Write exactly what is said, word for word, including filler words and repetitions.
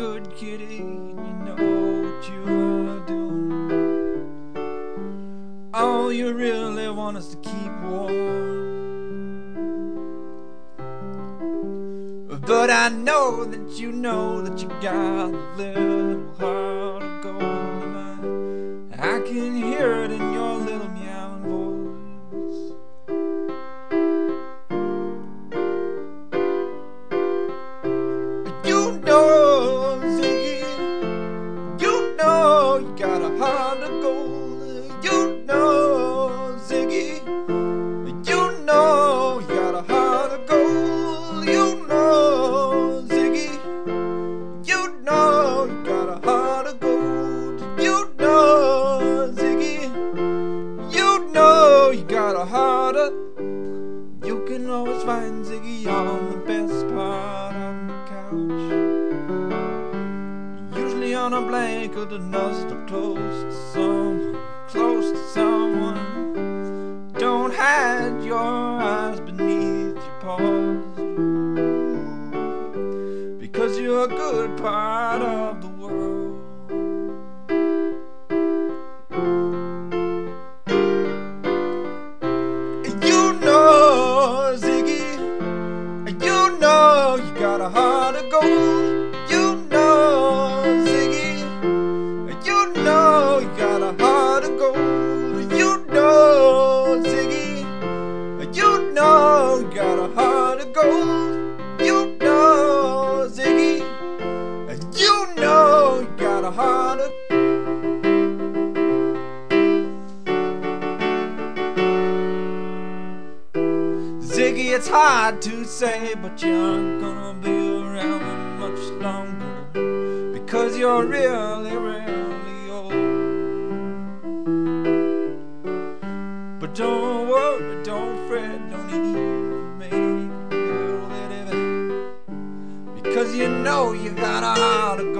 good kitty, and you know what you are doing. All you really want is to keep warm. But I know that you know that you got a little heart of gold, and I, I can hear it in your little meowing voice. You know, Ziggy, you know you got a heart of gold. You know, Ziggy, you know you got a heart of gold. You know, Ziggy, you know you got a heart of gold. You know, Ziggy, you know you got a heart of. You can always find Ziggy on the best part of the couch, usually on a blanket or nuzzled close to someone, close to someone. Don't hide your eyes beneath your paws, because you're a good part of the world. You know, Ziggy, you know you got a heart of gold. You know, Ziggy, you know you got a heart of gold. You know, Ziggy, you know you got a heart of gold. You know, Ziggy, you know you got a heart of. Ziggy, it's hard to say, but you aren't gonna be around much longer, because you're really, really old. But don't worry, don't fret, don't even make it, because you know you got a heart of